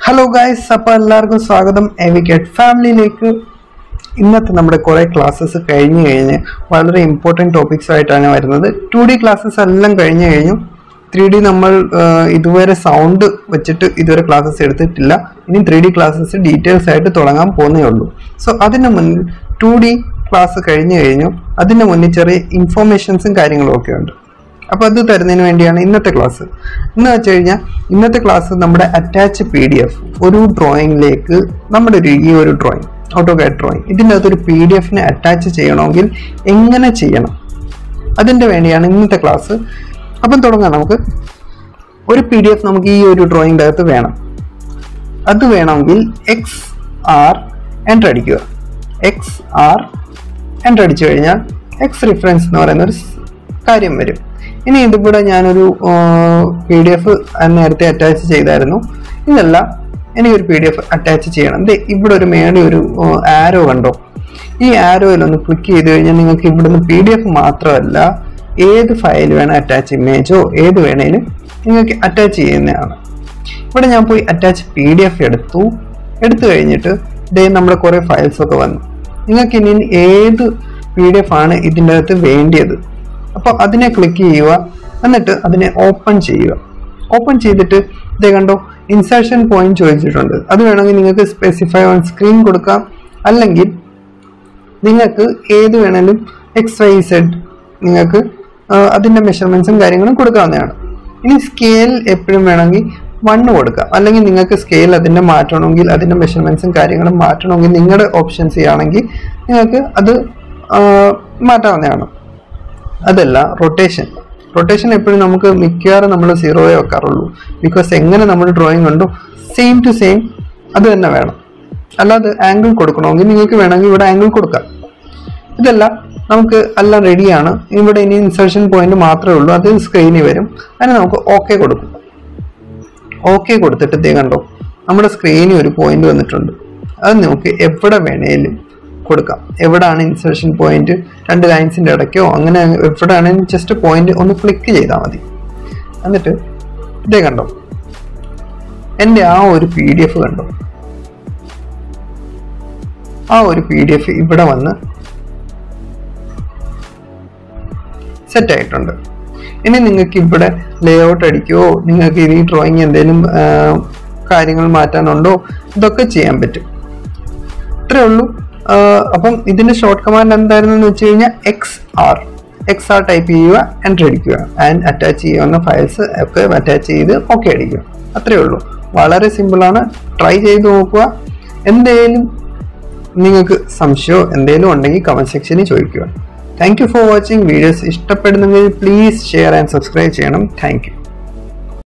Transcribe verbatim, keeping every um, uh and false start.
Hello guys, അപ്പോൾ എല്ലാവർക്കും സ്വാഗതം AutoCAD ഫാമിലിയിലേക്ക്. ഇന്നത്തെ നമ്മുടെ കുറേ ക്ലാസ്സസ് കഴിഞ്ഞു കഴിഞ്ഞ് വളരെ ഇമ്പോർട്ടൻറ്റ് ടോപ്പിക്സ് ആയിട്ടാണ് വരുന്നത്. ടു ഡി ക്ലാസ്സസ് എല്ലാം കഴിഞ്ഞു കഴിഞ്ഞു. ത്രീ ഡി നമ്മൾ ഇതുവരെ സൗണ്ട് വെച്ചിട്ട് ഇതുവരെ ക്ലാസ്സസ് എടുത്തിട്ടില്ല. ഇനി ത്രീ ഡി ക്ലാസ്സസ് ഡീറ്റെയിൽസ് ആയിട്ട് തുടങ്ങാൻ പോകുന്നേ ഉള്ളൂ. സോ അതിന് മുന്നിൽ ടു ഡി ക്ലാസ് കഴിഞ്ഞു കഴിഞ്ഞു. അതിന് മുന്നിൽ ചെറിയ ഇൻഫോർമേഷൻസും കാര്യങ്ങളും ഒക്കെ ഉണ്ട്. അപ്പോൾ അത് തരുന്നതിന് വേണ്ടിയാണ് ഇന്നത്തെ ക്ലാസ്. എന്ന് വെച്ച് കഴിഞ്ഞാൽ ഇന്നത്തെ ക്ലാസ് നമ്മുടെ അറ്റാച്ച് പി ഡി എഫ് ഒരു ഡ്രോയിങ്ങിലേക്ക് നമ്മുടെ ഒരു ഈ ഒരു ഡ്രോയിങ് AutoCAD ഡ്രോയിങ് ഇതിൻ്റെ അകത്തൊരു പി ഡി എഫിനെ അറ്റാച്ച് ചെയ്യണമെങ്കിൽ എങ്ങനെ ചെയ്യണം അതിൻ്റെ വേണ്ടിയാണ് ഇന്നത്തെ ക്ലാസ്. അപ്പം തുടങ്ങാം. നമുക്ക് ഒരു പി ഡി എഫ് നമുക്ക് ഈ ഒരു ഡ്രോയിങ്ങിൻ്റെ അകത്ത് വേണം. അത് വേണമെങ്കിൽ എക്സ് ആർ എൻ്റർ അടിക്കുക. എക്സ് ആർ എൻ്റർ അടിച്ചു കഴിഞ്ഞാൽ എക്സ് റിഫറൻസ് എന്ന് പറയുന്ന ഒരു കാര്യം വരും. ഇനി ഇതിവിടെ ഞാനൊരു പി ഡി എഫ് നേരത്തെ അറ്റാച്ച് ചെയ്തായിരുന്നു. ഇതല്ല, എനിക്കൊരു പി ഡി എഫ് അറ്റാച്ച് ചെയ്യണം. ഇത് ഇവിടെ ഒരു മേളിൽ ഒരു ആരോ കണ്ടോ? ഈ ആരോയിലൊന്ന് ക്ലിക്ക് ചെയ്ത് കഴിഞ്ഞാൽ നിങ്ങൾക്ക് ഇവിടുന്ന് പി ഡി എഫ് മാത്രമല്ല ഏത് ഫയൽ വേണം അറ്റാച്ച്, ഇമേജോ ഏത് വേണേലും നിങ്ങൾക്ക് അറ്റാച്ച് ചെയ്യുന്നതാണ്. ഇവിടെ ഞാൻ പോയി അറ്റാച്ച് പി ഡി എഫ് എടുത്തു. എടുത്തു കഴിഞ്ഞിട്ട് ഇതേ നമ്മുടെ കുറേ ഫയൽസൊക്കെ വന്നു. നിങ്ങൾക്ക് ഇനി ഏത് പി ഡി എഫ് ആണ് ഇതിൻ്റെ അകത്ത് വേണ്ടിയത് അപ്പോൾ അതിനെ ക്ലിക്ക് ചെയ്യുക. എന്നിട്ട് അതിനെ ഓപ്പൺ ചെയ്യുക. ഓപ്പൺ ചെയ്തിട്ട് ഇതേ കണ്ടോ ഇൻസേർഷൻ പോയിന്റ് ചോദിച്ചിട്ടുണ്ട്. അത് വേണമെങ്കിൽ നിങ്ങൾക്ക് സ്പെസിഫൈ ഓൺ സ്ക്രീൻ കൊടുക്കാം. അല്ലെങ്കിൽ നിങ്ങൾക്ക് ഏത് വേണമെങ്കിലും എക്സ് വൈ സെഡ് നിങ്ങൾക്ക് അതിൻ്റെ മെഷർമെൻറ്റ്സും കാര്യങ്ങളും കൊടുക്കാവുന്നതാണ്. ഇനി സ്കെയിൽ എപ്പോഴും വേണമെങ്കിൽ വണ്ണ് കൊടുക്കാം. അല്ലെങ്കിൽ നിങ്ങൾക്ക് സ്കെയിൽ അതിൻ്റെ മാറ്റണമെങ്കിൽ അതിൻ്റെ മെഷർമെൻറ്റ്സും കാര്യങ്ങളും മാറ്റണമെങ്കിൽ നിങ്ങളുടെ ഓപ്ഷൻസ് ചെയ്യുകയാണെങ്കിൽ നിങ്ങൾക്ക് അത് മാറ്റാവുന്നതാണ്. അതല്ല റൊട്ടേഷൻ റൊട്ടേഷൻ എപ്പോഴും നമുക്ക് മിക്കവാറും നമ്മൾ സീറോയെ വെക്കാറുള്ളൂ. ബിക്കോസ് എങ്ങനെ നമ്മൾ ഡ്രോയിങ് ഉണ്ടോ സെയിം ടു സെയിം അത് തന്നെ വേണം. അല്ലാതെ ആംഗിൾ കൊടുക്കണമെങ്കിൽ നിങ്ങൾക്ക് വേണമെങ്കിൽ ഇവിടെ ആംഗിൾ കൊടുക്കാം. ഇതല്ല നമുക്ക് എല്ലാം റെഡിയാണ്. ഇവിടെ ഇനി ഇൻസർഷൻ പോയിന്റ് മാത്രമേ ഉള്ളൂ. അത് സ്ക്രീനിൽ വരും. അതിന് നമുക്ക് ഓക്കെ കൊടുക്കും. ഓക്കെ കൊടുത്തിട്ട് ഇതേ കണ്ടോ നമ്മുടെ സ്ക്രീനിൽ ഒരു പോയിന്റ് വന്നിട്ടുണ്ട്. അത് നമുക്ക് എവിടെ വേണേലും കൊടുക്കാം. എവിടെയാണ് ഇൻസേർഷൻ പോയിന്റ്, രണ്ട് ലൈൻസിൻ്റെ ഇടയ്ക്കോ അങ്ങനെ എവിടെയാണെങ്കിൽ ജസ്റ്റ് പോയിന്റ് ഒന്ന് ക്ലിക്ക് ചെയ്താൽ മതി. എന്നിട്ട് ഇതേ കണ്ടോ എൻ്റെ ആ ഒരു പി ഡി എഫ് കണ്ടോ, ആ ഒരു പി ഡി എഫ് ഇവിടെ വന്ന് സെറ്റ് ആയിട്ടുണ്ട്. ഇനി നിങ്ങൾക്ക് ഇവിടെ ലേ ഔട്ട് അടിക്കുമോ, നിങ്ങൾക്ക് ഈ ഡ്രോയിങ് എന്തെങ്കിലും കാര്യങ്ങൾ മാറ്റാനുണ്ടോ, ഇതൊക്കെ ചെയ്യാൻ പറ്റും. ഇത്രയേ ഉള്ളൂ. അപ്പം ഇതിന്റെ ഷോർട്ട് കമാൻഡ് എന്തായിരുന്നു എന്ന് വെച്ച് കഴിഞ്ഞാൽ X R X R type ചെയ്യുക, എൻ്റർ അടിക്കുക, ആൻഡ് അറ്റാച്ച് ചെയ്യാവുന്ന ഫയൽസ് ഒക്കെ അറ്റാച്ച് ചെയ്ത് ഓക്കെ അടിക്കുക. അത്രയേ ഉള്ളൂ. വളരെ സിമ്പിളാണ്. ട്രൈ ചെയ്ത് നോക്കുക. എന്തെങ്കിലും നിങ്ങൾക്ക് സംശയമോ എന്തെങ്കിലും ഉണ്ടെങ്കിൽ കമന്റ് സെക്ഷനിൽ ചോദിക്കുക. Thank you for watching. Videos ഇഷ്ടപ്പെടുന്നെങ്കിൽ പ്ലീസ് ഷെയർ ആൻഡ് സബ്സ്ക്രൈബ് ചെയ്യണം. Thank U.